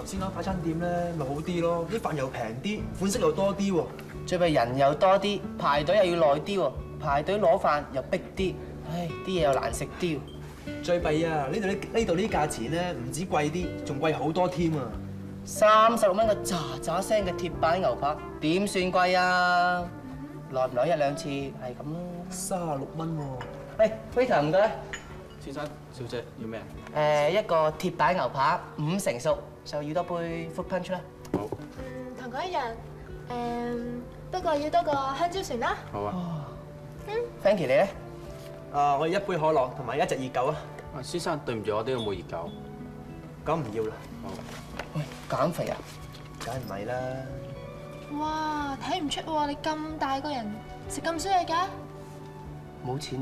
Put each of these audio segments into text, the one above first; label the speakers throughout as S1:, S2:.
S1: 先間快餐店咧，咪好啲咯，啲飯又平啲，款式又多啲喎。
S2: 最弊人又多啲，排隊又要耐啲喎，排隊攞飯又逼啲，唉，啲嘢又難食啲。
S1: 最弊啊！呢度啲價錢咧，唔止貴啲，仲貴好多添啊
S2: ！36蚊個喳喳聲嘅鐵板牛扒，點算貴啊？耐唔耐一兩次係咁咯。
S1: 36蚊喎。
S2: 喂 ，waiter 唔該。
S3: 先生、小姐要咩？
S2: 一個鐵板牛扒5成熟，就要多杯 fruit punch 啦。
S3: 好。
S4: 同佢一樣，不過要多個香蕉船啦。
S3: 好啊。
S2: Frankie 你咧？
S1: 我要一杯可樂同埋一隻熱狗啊！
S3: 先生，對唔住，我呢度冇熱狗。
S1: 咁唔要啦。
S3: 好。
S2: 喂，減肥啊？
S1: 梗係唔係啦。
S4: 哇，睇唔出喎，你咁大個人食咁少嘢嘅？
S2: 冇錢啊！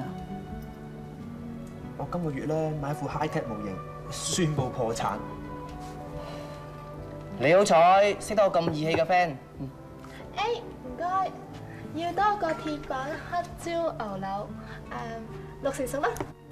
S1: 我今個月咧買一副 high tech 模型，宣布破產。
S2: 你好彩識得我咁義氣嘅 friend。
S4: 誒，唔該，要多個鐵板黑椒牛柳，6成熟啦。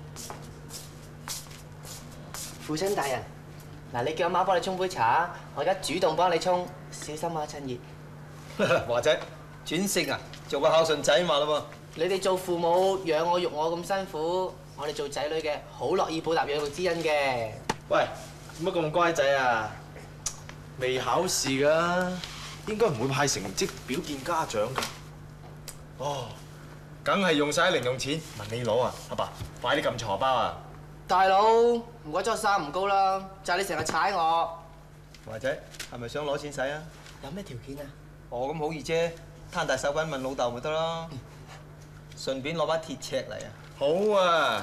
S2: 父親大人，嗱，你叫阿媽幫你沖杯茶，我而家主動幫你沖，小心啊，趁熱。
S5: 華仔，轉性啊，做個孝順仔嘛啦喎。
S2: 你哋做父母養我育我咁辛苦，我哋做仔女嘅好樂意報答養育之恩嘅。
S5: 喂，乜咁乖仔啊？未考試㗎，應該唔會派成績表見家長㗎。哦，梗係用晒零用錢，問你攞啊！阿爸，快啲撳荷包啊！
S2: 大佬，唔怪咗我生唔高啦，就係你成日踩我。
S5: 華仔，係咪想攞錢使啊？
S2: 有咩條件啊？
S5: 哦，咁好易啫，攤大手板問老豆咪得咯。順便攞把鐵尺嚟啊！好啊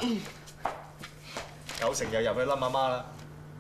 S5: ，9成又入去冧阿媽啦。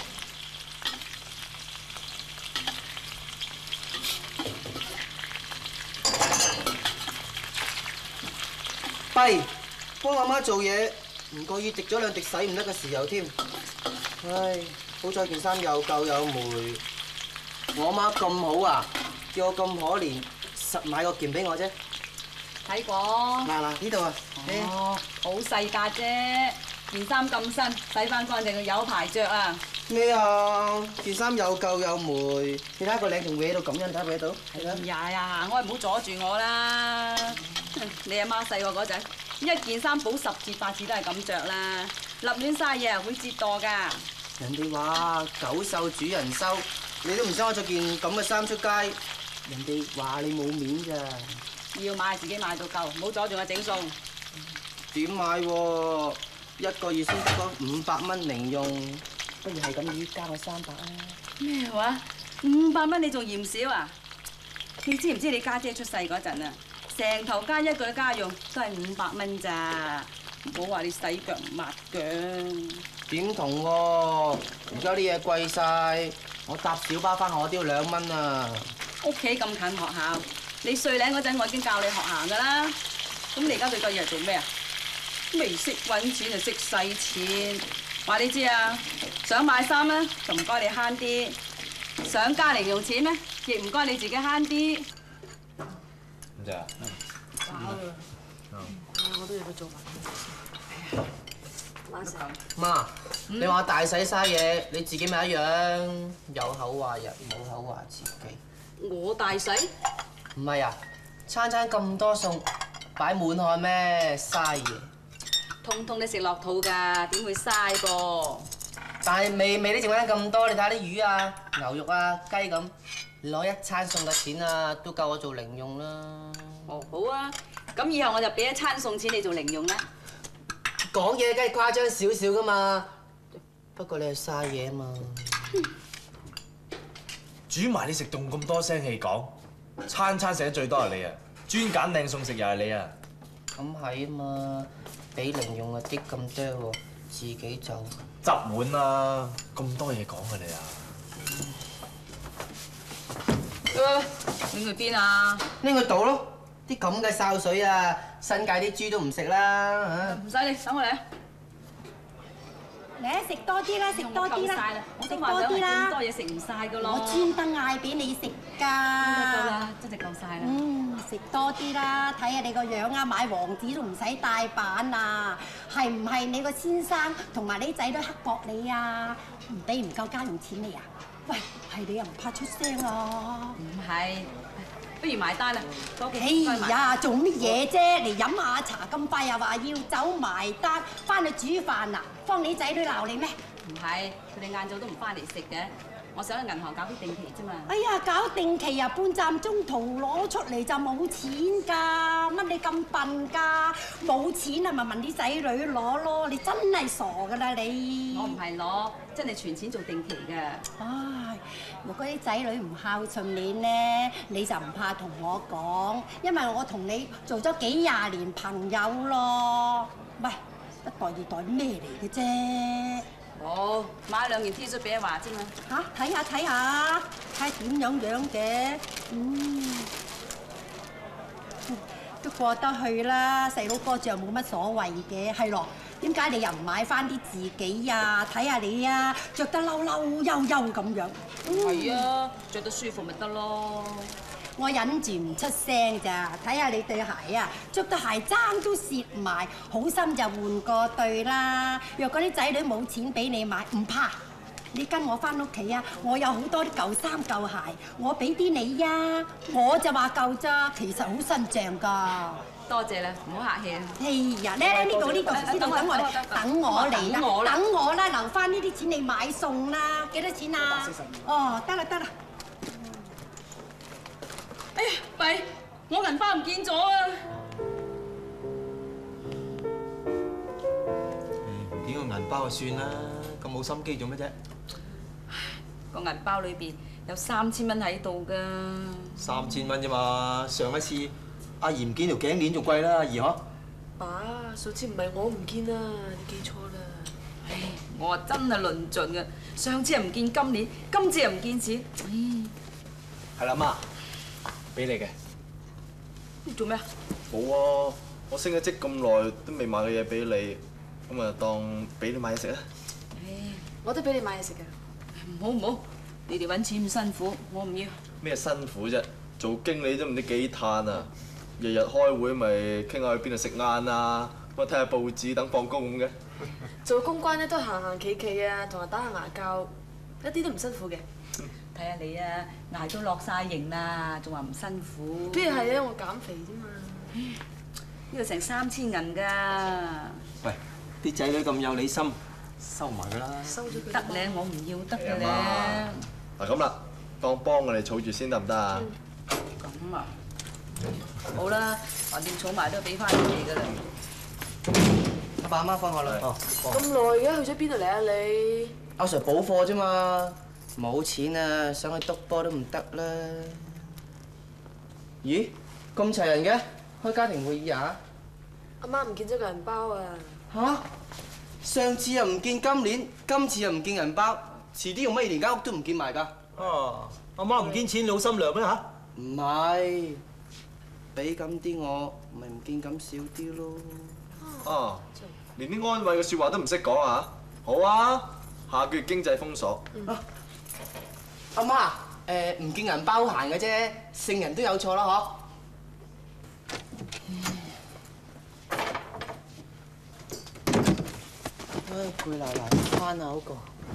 S2: 弊，幫阿媽做嘢，唔覺意滴咗2滴洗唔得嘅豉油添。唉，好彩件衫又舊有霉。我阿媽咁好啊，叫我咁可憐，實買個件俾我啫。
S6: 睇過。
S2: 嗱呢度啊。
S6: 哦，好細格啫，件衫咁新，洗翻乾淨有排着啊！
S2: 咩啊？件衫又舊又霉，你睇下個領仲歪到咁樣，睇唔睇到？係啦。
S6: 呀，我係唔好阻住我啦！你阿媽細個嗰陣，一件衫補10次8次都係咁着啦，立亂嘥嘢會折墮㗎。
S2: 人哋話狗受主人收，你都唔想我着件咁嘅衫出街，人哋話你冇面咋。
S6: 要買自己買到夠，唔好阻住我整餸。
S2: 點買喎？一個月先得嗰500蚊零用，不如係咁意加我300啊！
S6: 咩話？500蚊你仲嫌少啊？你知唔知你家姐出世嗰陣啊，成頭加一個嘅家用都係500蚊咋？唔好話你洗腳唔抹腳。
S2: 點同喎？而家啲嘢貴晒，我搭小巴翻學我都要2蚊啊！
S6: 屋企咁近學校，你歲零嗰陣我已經教你學行㗎啦。咁你而家對個嘢係做咩啊？未識揾錢就識使錢。話你知啊，想買衫咧就唔該你慳啲，想加零用錢咧亦唔該你自己慳啲。
S5: 咁咋？
S6: 飽啦！我都要去做埋。
S2: 媽，你話大洗嘥嘢，你自己咪一樣，有口話人，冇口話自己。
S6: 我大洗？
S2: 唔係啊，餐餐咁多餸，擺滿漢咩？嘥嘢。
S6: 通通你食落肚㗎，點會嘥噃？
S2: 但係味都剩翻咁多，你睇下啲魚啊、牛肉啊、雞咁，攞一餐餸嘅錢啊，都夠我做零用啦。
S6: 哦，好啊，咁以後我就俾一餐餸錢你做零用啦。
S2: 講嘢梗係誇張少少噶嘛，不過你係嘥嘢啊嘛。
S5: 煮埋你食動咁多聲氣講，餐餐食得最多係你啊！專揀靚餸食又係你啊！
S2: 咁係啊嘛，俾零用啊啲咁多喎，自己就
S5: 執碗啦，咁多嘢講嘅你啊！
S6: 拎去邊啊？
S2: 拎去倒咯，啲咁嘅潲水啊，新界啲豬都唔食啦
S6: 唔使你，等我嚟啊！
S7: 嚟食多啲啦，食多啲啦，
S6: 我
S7: 食多啲啦。
S6: 咁多嘢食唔晒㗎咯。
S7: 我專登嗌俾你食㗎。
S6: 夠啦，真係夠晒啦。
S7: 食多啲啦，睇下你個樣啊，買王子都唔使大板啊，係唔係你個先生同埋你仔都刻薄你啊？唔俾唔夠家用錢你啊？ 喂，係你又唔怕出聲啊？
S6: 唔係，不如埋單啦，多幾
S7: 哎呀，做乜嘢啫？嚟飲下茶咁快又話要走埋單，翻去煮飯啊？方你仔女鬧你咩？
S6: 唔係，佢哋晏晝都唔翻嚟食嘅。我想去銀行搞啲定期啫嘛。
S7: 哎呀，搞定期啊，半站中途攞出嚟就冇錢㗎，乜你咁笨㗎？冇錢啊，咪問啲仔女攞咯，你真係傻㗎啦你！
S6: 我唔係攞，真係存錢做定期嘅。
S7: 唉，如果啲仔女唔孝順你咧，你就唔怕同我講，因為我同你做咗幾廿年朋友咯。喂，一代二代咩嚟嘅啫？
S6: 好，買兩件 T 恤俾阿華啫嘛。
S7: 嚇，睇下睇下，睇下點樣嘅，都過得去啦。細佬哥着冇乜所謂嘅，係咯。點解你又唔買翻啲自己啊？睇下你啊，着得嬲嬲悠悠咁樣。
S6: 係啊，着得舒服咪得咯。
S7: 我忍住唔出聲咋，睇下你對鞋啊，着到鞋踭都蝕埋，好心就換過對啦。若果啲仔女冇錢俾你買，唔怕，你跟我翻屋企啊，我有好多啲舊衫舊鞋，我俾啲你呀。我就話舊咋，其實好新淨㗎。
S6: 多謝啦，唔好客氣啊。
S7: 哎呀，呢度等我嚟，等我嚟啦，等我啦，留翻呢啲錢你買餸啦，幾多錢啊？哦，得啦得啦。
S6: 哎呀，弊！我銀包唔見咗啊！
S1: 唔見個銀包就算啦，咁冇心機做乜啫？
S6: 個銀包裏邊有3000蚊喺度㗎。
S1: 3000蚊啫嘛，上一次阿姨唔見條頸鏈仲貴啦，阿姨嗬？
S8: 爸，上次唔係我唔見啊，你記錯啦。
S6: 唉，我話真係論盡嘅，上次又唔見金鏈，今次又唔見錢。
S5: 係啦，媽，俾你嘅。
S6: 你做咩啊？
S5: 冇啊，我升咗職咁耐都未買嘅嘢俾你，咁啊當俾你買嘢食啊。
S8: 我都俾你買嘢食㗎。
S6: 唔好唔好，你哋揾錢咁辛苦，我唔要。
S5: 咩辛苦啫？做經理都唔知幾嘆啊！日日開會咪傾下去邊度食晏啊，咁啊睇下報紙等放工咁嘅。
S8: 做公關咧都行行企企啊，同人打下牙膠，一啲都唔辛苦嘅。
S6: 睇下你啊，捱到落晒型啦，仲話唔辛苦。
S8: 邊係啊？我減肥啫嘛。
S6: 呢度成3000銀㗎。
S1: 喂，啲仔女咁有理心，收埋佢啦。
S8: 收咗佢。
S6: 得咧，我唔要得嘅咧。
S5: 嗱咁啦，當幫我哋儲住先得唔得啊？
S6: 咁啊，好啦，橫掂儲埋都係俾翻你哋㗎啦。
S2: 阿爸阿媽放學啦。哦，
S8: 咁耐嘅，去咗邊度嚟啊你？
S2: 阿 Sir 補課啫嘛，冇錢啊，想去篤波都唔得啦。咦，咁齊人嘅，開家庭會議啊？
S8: 阿媽唔見咗個銀包啊！
S2: 嚇！上次又唔見金鏈，今次又唔見銀包，遲啲用乜嘢連間屋都唔見埋㗎？
S1: 哦，阿媽唔見錢，你好心涼咩嚇？
S2: 唔係，俾咁啲我，咪唔見咁少啲咯。
S5: 啊，連啲安慰嘅説話都唔識講啊！好啊，下個月經濟封鎖。
S2: 阿媽，唔見銀包閒嘅啫，聖人都有錯啦，嗬？唉，攰賴賴翻啊嗰個。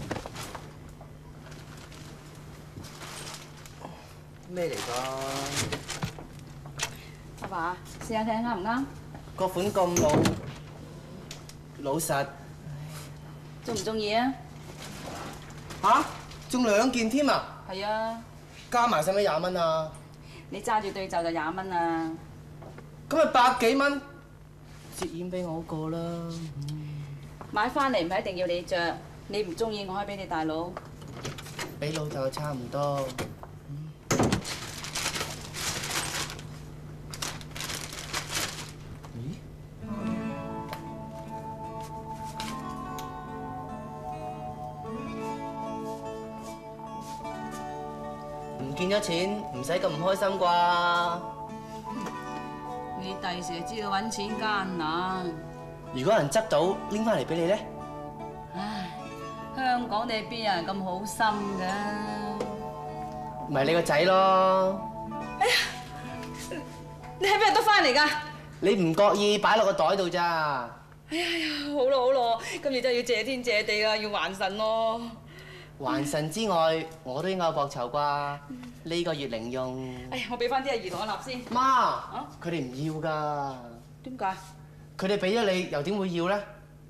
S2: 咩嚟㗎？
S6: 阿爸，試下睇啱唔啱？
S2: 個款咁老實。
S6: 中唔中意啊？
S2: 嚇？仲2件添啊？
S6: 係啊，
S2: 加埋使唔使20蚊啊？
S6: 你揸住對袖就20蚊啊！
S2: 咁咪100幾蚊，折現俾我個啦。
S6: 買翻嚟唔係一定要你着，你唔中意我可以俾你大佬。
S2: 俾老豆差唔多。唔見咗錢，唔使咁唔開心啩？
S6: 你第時就知道揾錢艱難。
S2: 如果有人執到拎翻嚟俾你咧？
S6: 唉，香港你邊有人咁好心㗎？
S2: 咪你個仔咯。
S6: 哎呀，你喺邊度得翻嚟㗎？
S2: 你唔覺意擺落個袋度咋？
S6: 哎呀，好咯好咯，今次真係要謝天謝地啦，要還神咯。
S2: 還神之外，我都應該有薄酬啩。呢個月零用。
S6: 哎呀，我俾翻啲阿姨同我立先。
S2: 媽，佢哋唔要㗎。
S6: 點解？
S2: 佢哋俾咗你，又點會要咧？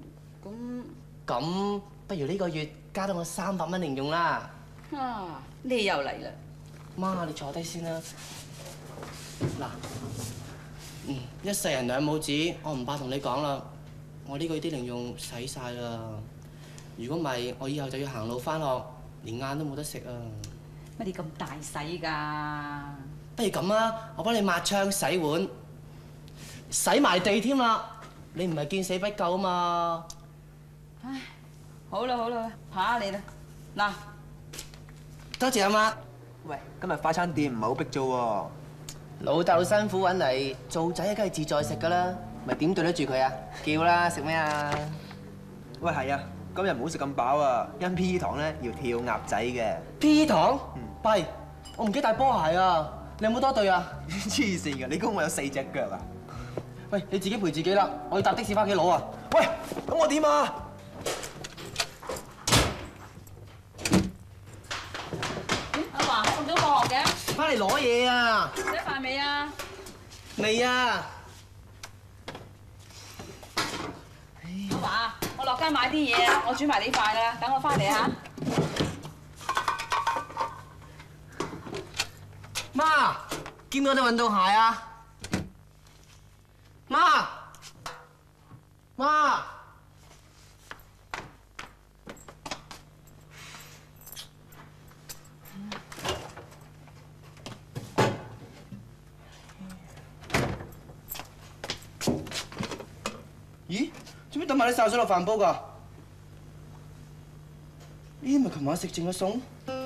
S6: 咁
S2: 不如呢個月加到我300蚊零用啦。
S6: 啊，你又嚟啦！
S2: 媽，你坐低先啦。嗱，一世人兩母子，我唔怕同你講啦。我呢個月啲零用使晒啦。如果唔係，我以後就要行路返學，連晏都冇得食啊！
S6: 乜你咁大使㗎？
S2: 不如咁啊，我幫你抹窗、洗碗、洗埋地添啦。你唔係見死不救啊嘛！
S6: 唉，好啦好啦，怕你啦。嗱，
S2: 多謝阿媽。
S1: 喂，今日快餐店唔係好逼啫喎。
S2: 老豆辛苦揾嚟，做仔梗係自在食㗎啦，咪點對得住佢啊？叫啦，食咩啊？
S1: 喂，係啊，今日唔好食咁飽啊，因 P 堂咧要跳鴨仔嘅。
S2: P 堂？弊，我唔記得帶波鞋啊！你有冇多對啊？
S1: 黐線㗎，你估我有4隻腳啊？
S2: 喂，你自己陪自己啦，我要搭的士翻屋企攞啊！
S1: 喂，咁我點啊？
S6: 阿華送咗放學嘅，
S2: 翻嚟攞嘢啊！
S6: 食咗飯未啊？
S2: 未啊！
S6: 阿華，我落街買啲嘢啊，我煮埋呢塊啦，等我翻嚟嚇。
S2: 媽，見唔見我對運動鞋啊？媽，媽，咦？做咩抌埋啲潲水落飯煲㗎？呢啲咪琴晚食剩嘅餸？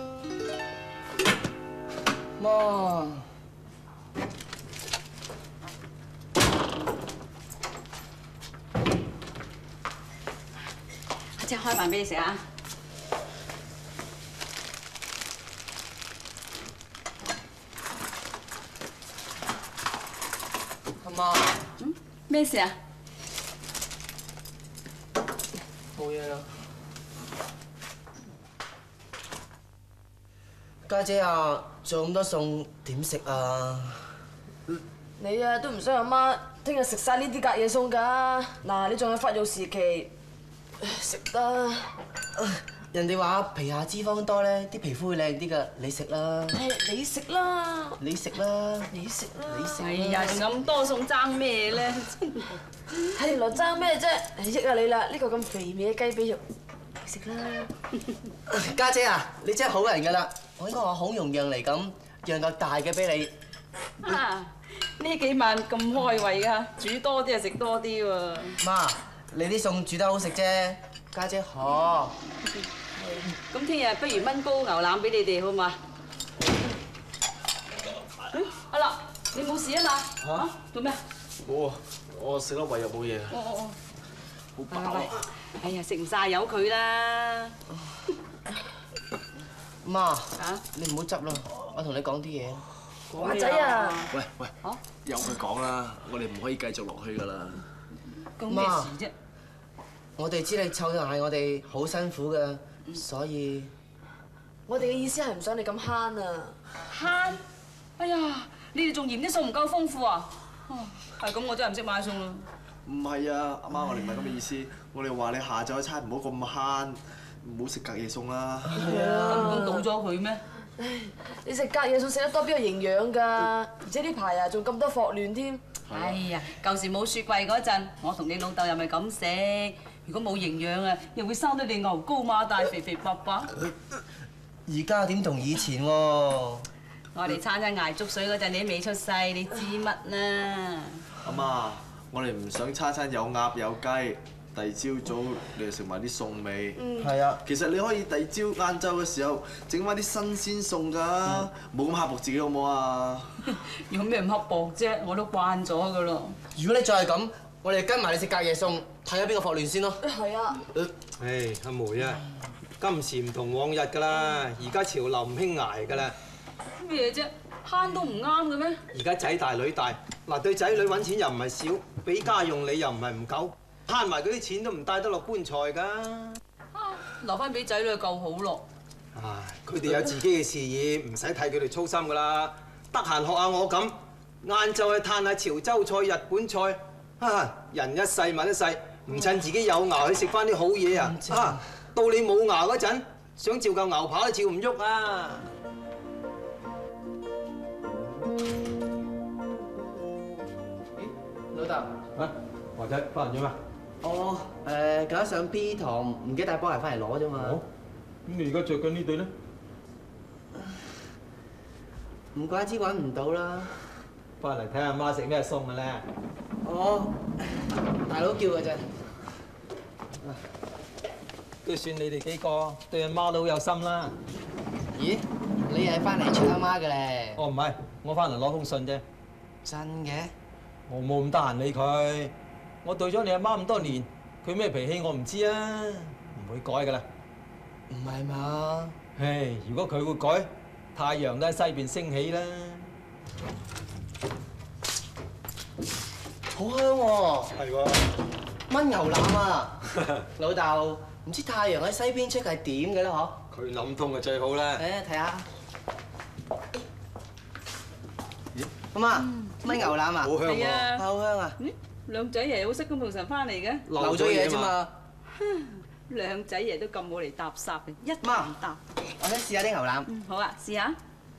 S2: 媽。
S6: 即係開飯俾你食啊！
S2: 阿媽，
S6: 咩事啊？
S2: 冇嘢啦。家姐啊，做咁多餸點食啊？
S8: 你啊都唔想阿媽聽日食晒呢啲隔夜餸㗎。嗱，你仲係發育時期，食得。
S2: 人哋話皮下脂肪多咧，啲皮膚會靚啲㗎。你食啦。
S8: 你食啦。
S2: 你食啦。
S8: 你食啦。
S2: 你食。
S6: 哎呀，咁多餸爭咩咧？
S8: 係來爭咩啫？益下你啦！呢個咁肥美嘅雞髀肉，你食啦。
S2: 家姐啊，你真係好人㗎啦！我應該話孔融讓嚟咁，讓個大嘅俾你。
S6: 啊！呢幾晚咁開胃㗎，煮多啲就食多啲喎。
S2: 媽，你啲餸煮得好食啫，家姐好。
S6: 咁聽日不如燜煲牛腩俾你哋好嘛？阿樂，你冇事啊嘛？嚇？做咩？
S5: 冇啊，我食粒胃又冇嘢。
S6: 哦，
S5: 好飽啊！
S6: 哎呀，食唔晒由佢啦。
S2: 媽，
S6: 嚇？
S2: 你唔好執啦，我同你講啲嘢。
S8: 華仔啊！
S5: 喂喂，由佢講啦，我哋唔可以繼續落去㗎啦。
S6: 講咩事啫？
S2: 我哋知你湊大我哋好辛苦㗎，所以
S8: 我哋嘅意思係唔想你咁慳啊！
S6: 慳？哎呀，你哋仲嫌啲餸唔夠豐富啊？係咁，我真係唔識買餸啦。
S5: 唔係啊，阿媽，我哋唔係咁嘅意思，我哋話你下晝一餐唔好咁慳，唔好食隔夜餸啦。
S6: 係啊，咁倒咗佢咩？
S8: 你食隔夜餸食得多邊有營養㗎？而且呢排啊仲咁多霍亂添。
S6: 哎呀，舊時冇雪櫃嗰陣，我同你老豆又咪咁食。如果冇營養啊，又會生到你牛高馬大、肥肥白白。
S2: 而家點同以前喎？
S6: 我哋餐餐捱粥水嗰陣，你都未出世，你知乜啦？
S5: 阿媽，我哋唔想餐餐有鴨有雞，第二朝早你又食埋啲餸味。
S2: 係啊。
S5: 其實你可以第二朝晏晝嘅時候整翻啲新鮮餸㗎，冇咁刻薄自己好唔好啊？
S6: 有咩唔刻薄啫？我都慣咗㗎咯。
S2: 如果你再係咁，我哋跟埋你食隔夜餸，睇下邊個霍亂先咯。
S8: 係啊。
S9: 唉，阿梅啊，今時唔同往日㗎啦，而家潮流唔興捱㗎啦。
S6: 咩啫？慳都唔啱嘅咩？
S9: 而家仔大女大，嗱對仔女揾錢又唔係少，俾家用你又唔係唔夠，慳埋嗰啲錢都唔帶得落棺材㗎。
S6: 留翻俾仔女夠好咯。
S9: 唉，佢哋有自己嘅事業，唔使替佢哋操心噶啦。得閒學下我咁，晏晝去嘆下潮州菜、日本菜。啊，人一世物一世，唔趁自己有牙去食翻啲好嘢啊！啊，到你冇牙嗰陣，想照嚿牛扒都照唔喐啊！
S2: 老豆，
S9: 啊，華仔翻嚟咗咩？
S2: 我記得上 B 堂，唔記得帶波鞋翻嚟攞啫嘛。
S9: 咁你而家着緊呢對咧？
S2: 唔怪之揾唔到啦。
S9: 翻嚟睇下媽食咩餸嘅咧。
S2: 哦，大佬叫嘅啫。
S9: 都算你哋幾個對阿媽都好有心啦。
S2: 咦？你係翻嚟串阿媽嘅咧？
S9: 哦，唔係，我翻嚟攞封信啫。
S2: 真嘅？
S9: 我冇咁得閒理佢。我對咗你阿媽咁多年，佢咩脾氣我唔知啊，唔會改噶啦。
S2: 唔係嘛？
S9: 唉，如果佢會改，太陽都喺西邊升起啦。
S2: 好香喎！
S9: 係喎。
S2: 炆牛腩啊！老豆，唔知太陽喺西邊出係點嘅咧？嗬？
S9: 佢諗通就最好啦。
S2: 誒，睇下。咁啊，炆牛腩啊？
S9: 好香喎。
S6: 係啊，
S2: 好香啊！
S6: 兩仔爺好識咁同神翻嚟嘅，
S2: 漏咗嘢啫嘛。
S6: 兩仔爺都咁冇嚟搭霎嘅，一
S2: 媽
S6: 唔搭。
S2: 我想試下啲牛腩。
S6: 好啊，試下。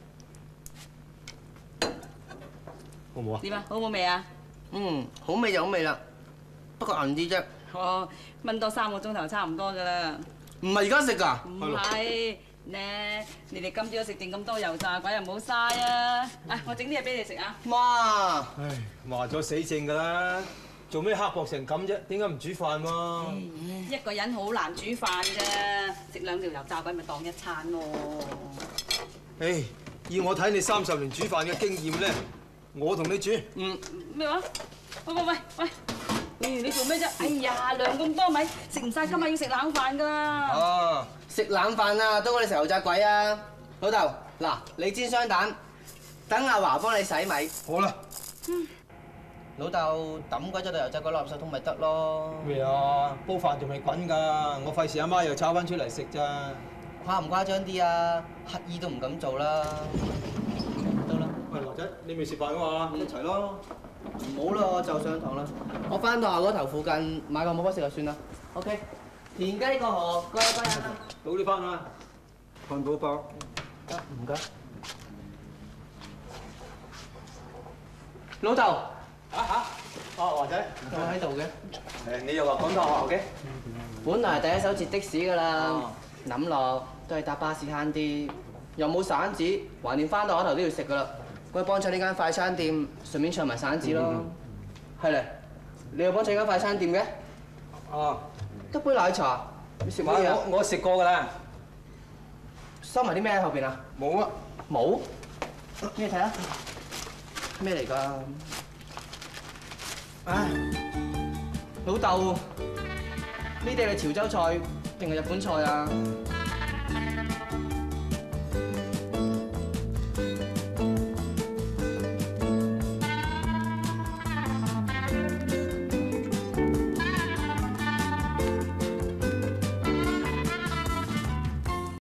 S9: 好唔好啊？
S6: 點啊？好冇味啊？
S2: 好味就好味啦，不過硬啲啫。
S6: 哦，燜多3個鐘頭差唔多㗎啦。
S2: 唔係而家食㗎？
S6: 唔係咧，你哋今朝食定咁多油炸鬼又唔好嘥啊！啊，我整啲嘢俾你食啊！
S2: 媽，
S9: 唉，話咗死性㗎啦，做咩刻薄成咁啫？點解唔煮飯喎？
S6: 一個人好難煮飯啫，食2條油炸鬼咪當一餐咯。
S9: 唉，以我睇你30年煮飯嘅經驗咧，我同你煮。
S6: 咩話？喂，你做咩啫？哎呀，量咁多米，食唔晒，今日要食冷飯㗎啦。
S2: 哦，食冷飯啊，都我哋食油炸鬼啊！老豆，嗱，你煎雙蛋，等阿華幫你洗米。
S9: 好啦。
S2: 老豆抌鬼咗對油炸鬼落垃圾桶咪得咯。
S9: 咩啊？煲飯仲未滾㗎，我費事阿媽又炒翻出嚟食咋。
S2: 誇唔誇張啲啊？乞兒都唔敢做啦。得啦。
S9: 喂，華仔，你未食飯㗎嘛？一齊咯。
S2: 唔好啦，我就上堂啦。我翻到下嗰頭附近買個冇乜食就算啦。OK。田雞過河，乖啊！
S9: 早啲翻啊！漢堡包。
S2: 得，唔該。老豆。
S9: 華仔。
S2: 我喺度嘅。
S9: 你又話趕到學校嘅？
S2: 本來係第一手截的士㗎啦，諗落都係搭巴士慳啲，又冇散紙，橫掂翻到嗰頭都要食㗎啦。我幫襯呢間快餐店，順便唱埋散紙咯。係咧，你又幫襯間快餐店嘅？
S9: 哦。
S2: 得杯奶茶，你食乜嘢啊？
S9: 我食過㗎啦。
S2: 收埋啲咩喺後邊啊？
S9: 冇啊。
S2: 冇？咩睇啊？咩嚟㗎？唉，老豆，呢啲係潮州菜定係日本菜啊？